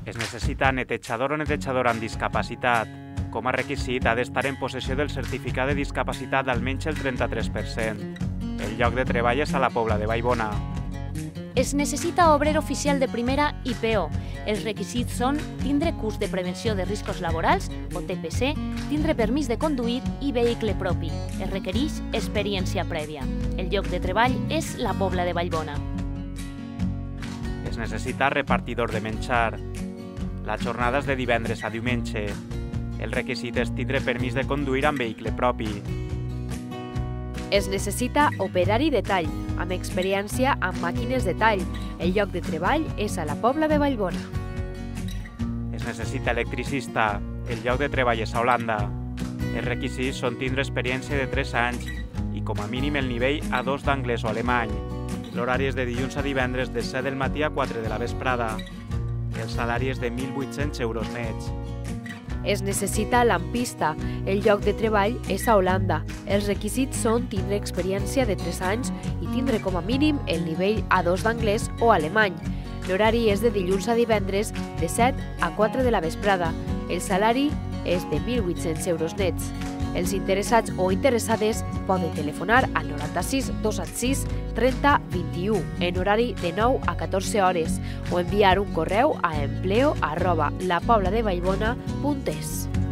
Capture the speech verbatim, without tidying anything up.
Es necessita netejador o netejadora amb discapacitat. Com a requisit, ha d'estar en possessió del certificat de discapacitat d'almenys el trenta-tres per cent. El lloc de treball és a la Pobla de Vallbona. Es necessita obrer oficial de primera i P O. Els requisits són tindre curs de prevenció de riscos laborals, o T P C, tindre permís de conduir i vehicle propi. Es requereix experiència prèvia. El lloc de treball és la Pobla de Vallbona. Es necessita repartidor de menjar. La jornada és de divendres a diumenge. El requisit és tindre permís de conduir amb vehicle propi. Es necessita operari de tall, amb experiència amb màquines de tall. El lloc de treball és a la Pobla de Vallbona. Es necessita electricista. El lloc de treball és a Holanda. Els requisits són tindre experiència de tres anys i com a mínim el nivell A dos d'anglès o alemany. L'horari és de dilluns a divendres de set del matí a quatre de la vesprada. El salari és de mil vuit-cents euros nets. Es necessita lampista. El lloc de treball és a Holanda. Els requisits són tindre experiència de tres anys i tindre com a mínim el nivell A dos d'anglès o alemany. L'horari és de dilluns a divendres de set a quatre de la vesprada. El salari és de mil vuit-cents euros nets. Els interessats o interessades poden telefonar al noranta-sis dos setanta sis trenta vint-i-u en horari de nou a catorze hores o enviar un correu a empleo arroba lapobladevallbona punt es.